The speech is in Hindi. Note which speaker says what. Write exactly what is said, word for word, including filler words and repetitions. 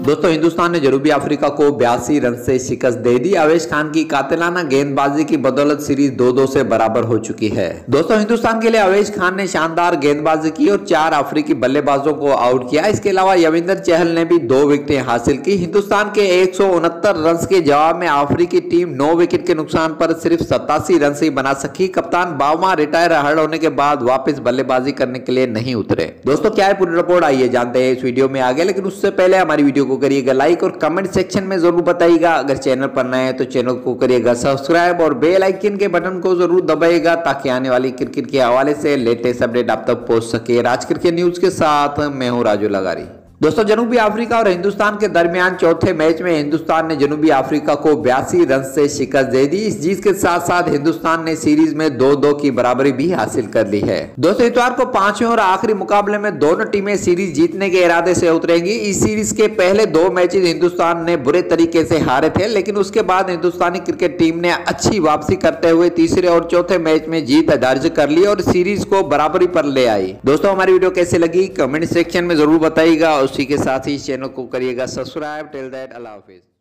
Speaker 1: दोस्तों हिंदुस्तान ने जनूबी अफ्रीका को बयासी रन से शिकस्त दे दी। अवेश खान की कातिलाना गेंदबाजी की बदौलत सीरीज दो दो से बराबर हो चुकी है। दोस्तों हिंदुस्तान के लिए अवेश खान ने शानदार गेंदबाजी की और चार अफ्रीकी बल्लेबाजों को आउट किया। इसके अलावा यविंदर चहल ने भी दो विकेटें हासिल की। हिंदुस्तान के एक सौ उनहत्तर रन के जवाब में अफ्रीकी टीम नौ विकेट के नुकसान पर सिर्फ सतासी रन ही बना सकी। कप्तान बावमा रिटायर हर्ड होने के बाद वापस बल्लेबाजी करने के लिए नहीं उतरे। दोस्तों क्या है पूरी रिपोर्ट, आइए जानते हैं इस वीडियो में आगे। लेकिन उससे पहले हमारी वीडियो को करिएगा लाइक और कमेंट सेक्शन में जरूर बताइएगा। अगर चैनल पर नए हैं तो चैनल को करिएगा सब्सक्राइब और बेल आइकन के बटन को जरूर दबाइएगा ताकि आने वाली क्रिकेट के हवाले से लेटेस्ट अपडेट आप तक पहुंच सके। राज क्रिकेट न्यूज के साथ मैं हूं राजू लगारी। दोस्तों जनूबी अफ्रीका और हिंदुस्तान के दरमियान चौथे मैच में हिंदुस्तान ने जनूबी अफ्रीका को बयासी रन से शिकस्त दे दी। इस जीत के साथ साथ हिंदुस्तान ने सीरीज में दो दो की बराबरी भी हासिल कर ली है। दोस्तों इतवार को पांचवें और आखिरी मुकाबले में दोनों टीमें सीरीज जीतने के इरादे से उतरेंगी। इस सीरीज के पहले दो मैचेस हिंदुस्तान ने बुरे तरीके से हारे थे, लेकिन उसके बाद हिंदुस्तानी क्रिकेट टीम ने अच्छी वापसी करते हुए तीसरे और चौथे मैच में जीत दर्ज कर ली और सीरीज को बराबरी पर ले आई। दोस्तों हमारी वीडियो कैसे लगी कमेंट सेक्शन में जरूर बताइएगा। उसी के साथ ही चैनल को करिएगा सब्सक्राइब। टिल दैट अल्लाह हाफिज।